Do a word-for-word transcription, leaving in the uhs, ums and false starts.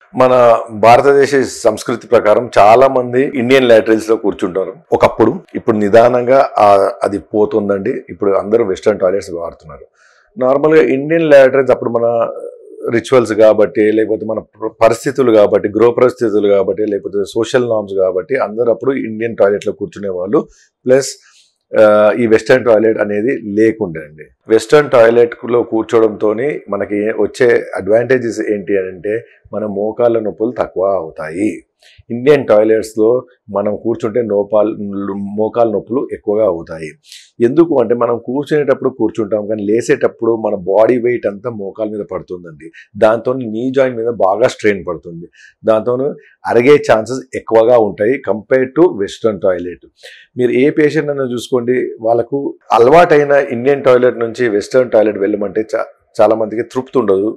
మన భారతదేశ సంస్కృతి ప్రకారం చాలా మంది ఇండియన్ లాటరీస్ లో కూర్చుంటారు ఒకప్పుడు. ఇప్పుడు నిదానంగా అది పోతుందండి. ఇప్పుడు అందరూ వెస్టర్న్ టాయిలెట్స్ వాడుతున్నారు. నార్మల్గా ఇండియన్ లాటరీస్ అప్పుడు మన రిచువల్స్ కాబట్టి, లేకపోతే మన పరిస్థితులు కాబట్టి, గృహ పరిస్థితులు కాబట్టి, లేకపోతే సోషల్ నార్మ్స్ కాబట్టి అందరూ అప్పుడు ఇండియన్ టాయిలెట్లో కూర్చునే వాళ్ళు. ప్లస్ ఈ వెస్టర్న్ టాయిలెట్ అనేది లేకుండే అండి. వెస్టర్న్ టాయిలెట్లో కూర్చోవడంతో మనకి వచ్చే అడ్వాంటేజెస్ ఏంటి అంటే మన మోకాళ్ళ నొప్పులు తక్కువ అవుతాయి. ఇండియన్ టాయిలెట్స్లో మనం కూర్చుంటే నోపాల్ మోకాళ్ళ నొప్పులు ఎక్కువగా అవుతాయి. ఎందుకు అంటే మనం కూర్చునేటప్పుడు కూర్చుంటాం, కానీ లేసేటప్పుడు మన బాడీ వెయిట్ అంతా మోకాళ్ళ మీద పడుతుందండి. దాంతో నీ జాయింట్ మీద బాగా స్ట్రెయిన్ పడుతుంది. దాంతో అరిగే ఛాన్సెస్ ఎక్కువగా ఉంటాయి కంపేర్ టు వెస్టర్న్ టాయిలెట్. మీరు ఏ పేషెంట్ అన్నా చూసుకోండి, వాళ్ళకు అలవాటైన ఇండియన్ టాయిలెట్ నుంచి వెస్టర్న్ టాయిలెట్ వెళ్ళమంటే చా చాలా మందికి తృప్తి ఉండదు.